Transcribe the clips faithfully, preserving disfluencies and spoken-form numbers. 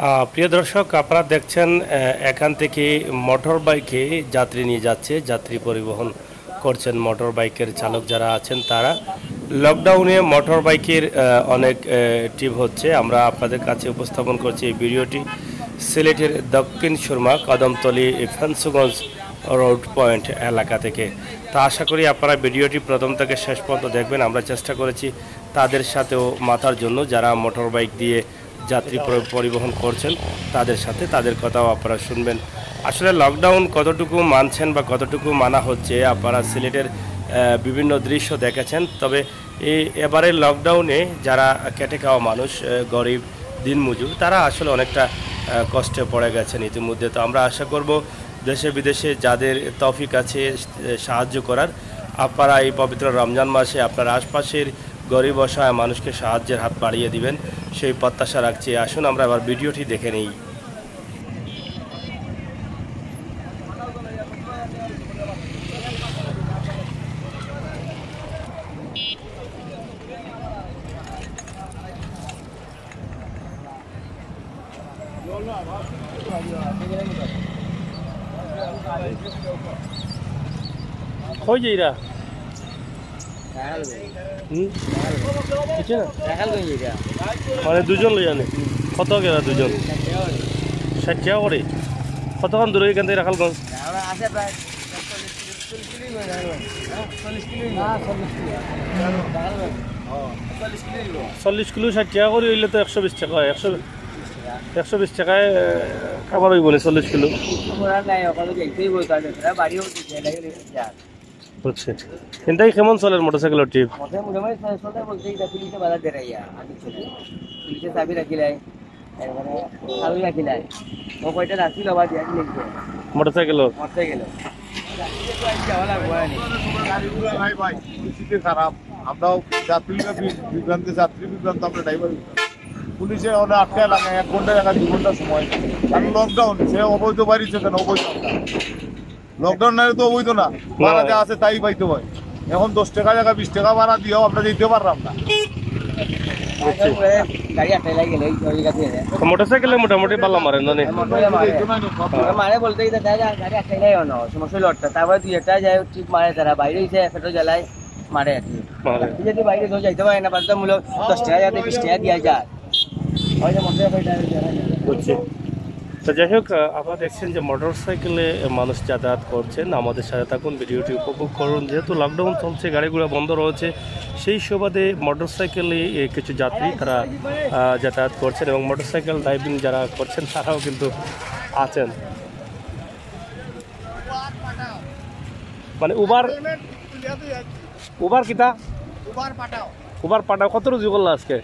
আহ, প্রিয় দর্শক, আপনারা দেখছেন আহ, এখান থেকে মোটর বাইকে যাত্রী নিয়ে যাচ্ছে, যাত্রী পরিবহন করছেন মোটর বাইকের চালক যারা আছেন তারা। লকডাউনে মোটর বাইকের আহ, অনেক ট্রিপ হচ্ছে, আমরা আপনাদের কাছে উপস্থাপন করছি এই ভিডিওটি সিলেটের দক্ষিণ সুরমা কদমতলী ফেন্সুগঞ্জ রোড পয়েন্ট এলাকা থেকে। তা আশা করি আপনারা ভিডিওটি প্রথম থেকে শেষ পর্যন্ত দেখবেন। আমরা চেষ্টা করেছি তাদের সাথেও মাথার জন্য, যারা মোটর বাইক দিয়ে যাত্রী পরিবহন করছেন তাদের সাথে, তাদের কথাও আপনারা শুনবেন। আসলে লকডাউন কতটুকু মানছেন বা কতটুকু মানা হচ্ছে আপনারা সিলেটের বিভিন্ন দৃশ্য দেখেছেন। তবে এই এবারে লকডাউনে যারা খেটে খাওয়া মানুষ, গরিব দিনমজুর, তারা আসলে অনেকটা কষ্টে পড়ে গেছেন ইতিমধ্যে। তো আমরা আশা করব দেশে বিদেশে যাদের তৌফিক আছে সাহায্য করার, আপনারা এই পবিত্র রমজান মাসে আপনার আশপাশের গরিব অসহায় মানুষকে সাহায্যের হাত বাড়িয়ে দিবেন, সেই প্রত্যাশা রাখছি। আসুন আমরা আবার ভিডিওটি দেখে নিই। কই যাইরা মানে দুজন লই জানে কত গেলা? দুজন ষাট টাকা করে। কতক্ষণ দূরে এখান থেকে রাখালগঞ্জ? চল্লিশ কিলো ষাট টাকা করে হইলে তো একশো বিশ টাকা হয়। একশো একশো বিশ টাকায় খাবার হইব না চল্লিশ কিলো। বুঝছি। কিন্তু কেমন চলে মোটরসাইকেলের ট্রিপ? মোটরসাইকেল খারাপ, আমরাও যাত্রী বিভ্রান্তি যাত্রী বিভ্রান্ত আমরা ড্রাইভার। পুলিশে ওরা আটকায় লাগে এক ঘন্টা জায়গা দু ঘন্টা সময়, কারণ লকডাউন। সে অবৈধ বাড়িছে কেন? অবৈধ লকডাউন না তো অবৈধ না, ভাড়া যা আছে তাই পাইতে হয়। এখন দশ টাকা জায়গা বিশ টাকা ভাড়া দিয়েও আমরা যেতে পারলাম না। মোটরসাইকেলে মোটামুটি পাল্লা মারে না মারে বলতে গাড়ি আটকাইলাই সমস্যা লড়টা, তারপরে দুই একটা যায় ঠিক মারে, তারা বাইরে এসে ফেটো জ্বালায় মারে আর কি। যদি বাইরে কেউ যাইতে পারে না, বাধ্যতামূলক দশ টাকা যাতে বিশ টাকা দিয়া যায়। তো যাই হোক, আপনারা দেখছেন যে মোটর সাইকেলে মানুষ যাতায়াত করছেন। আমাদের সাথে থাকুন, ভিডিওটি উপভোগ করুন। যেহেতু লকডাউন চলছে, গাড়িগুলো বন্ধ রয়েছে, সেই সুবাদে মোটর সাইকেলে কিছু যাত্রী তারা যাতায়াত করছেন এবং মোটর সাইকেল ড্রাইভিং যারা করছেন তারাও কিন্তু আছেন। মানে উবার উবার কিতা উবার পাঠাও কত রুজি করলো আজকে?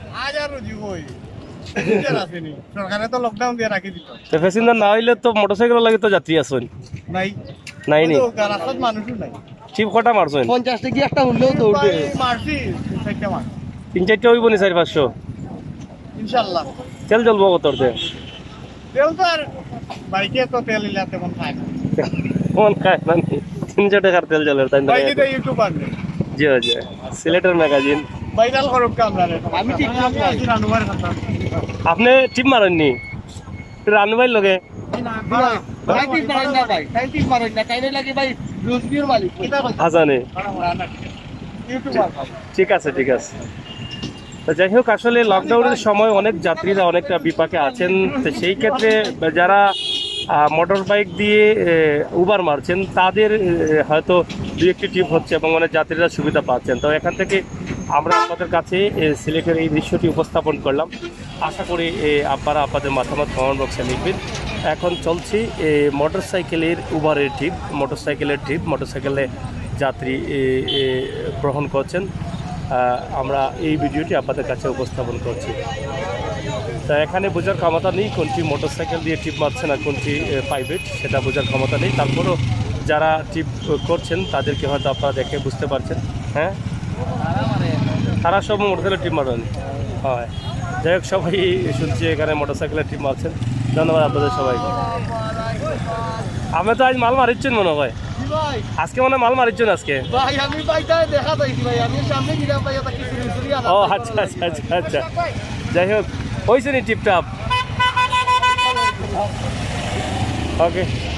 সরকারে তো লকডাউন দিয়ে রাখি দিত। প্যাসেঞ্জার না হইলে তো মোটরসাইকেল লাগে তো যাত্রী আসুন নাই নাই নি রাস্তাত মানুষও নাই। চিপ কটা মারছেন? পঞ্চাশ টাকা একটা উঠলেও তো উঠবে। মারছি চারটা মার তিন চারটা হইব নি? চারি পাঁচশো ইনশাল্লাহ। তেল জ্বলবো কত? তেল তো আর বাইকে তো তেল ইলা তেমন খায় না। কোন খায় না? তিনশো টাকার তেল জ্বলে তাই না? বাইকে তো ইউটিউবার নেই। জি জি, সিলেটের ম্যাগাজিন ভাইরাল করব কামরা। আমি ঠিক আমি আছি রানুবার কথা। আপনি টিপ মারেননি রানু ভাই লগে? ভাই টিপ মারেন না, ভাই তাই টিপ মারেন না, তাইলে লাগে ভাই রোজবির মালিক আজানে। ইউটিউবার। ঠিক আছে ঠিক আছে। তো যাই হোক, আসলে লকডাউনের সময় অনেক যাত্রীরা অনেকটা বিপাকে আছেন। তো সেই ক্ষেত্রে যারা মোটর বাইক দিয়ে উবার মারছেন তাদের হয়তো দু একটি ট্রিপ হচ্ছে এবং অনেক যাত্রীরা সুবিধা পাচ্ছেন। তো এখান থেকে আমরা আপনাদের কাছে সিলেটের এই দৃশ্যটি উপস্থাপন করলাম। আশা করি আপনারা আপনাদের মতামত কমেন্ট বক্সে লিখবেন। এখন চলছি মোটর সাইকেলের উবারের ট্রিপ, মোটর সাইকেলের ট্রিপ মোটর সাইকেলে যাত্রী গ্রহণ করছেন। আমরা এই ভিডিওটি আপনাদের কাছে উপস্থাপন করছি। তা এখানে বোঝার ক্ষমতা নেই কোনটি মোটরসাইকেল দিয়ে টিপ মারছে না কোনটি প্রাইভেট, সেটা বোঝার ক্ষমতা নেই। তারপরও যারা টিপ করছেন তাদেরকে হয়তো আপনারা দেখে বুঝতে পারছেন। হ্যাঁ, তারা সব মোটরসাইকেলের টিপ মারেন। হয়, যাই হোক, সবাই শুনছি এখানে মোটরসাইকেলের টিপ মারছেন। ধন্যবাদ আপনাদের সবাইকে। আমি তো আজ মাল মারিচ্ছেন মনে হয়, আজকে মনে মাল মারিচ্ছেন আজকে। ও আচ্ছা আচ্ছা আচ্ছা আচ্ছা, যাই হোক, হয়েছে নি টিপটাপ? ওকে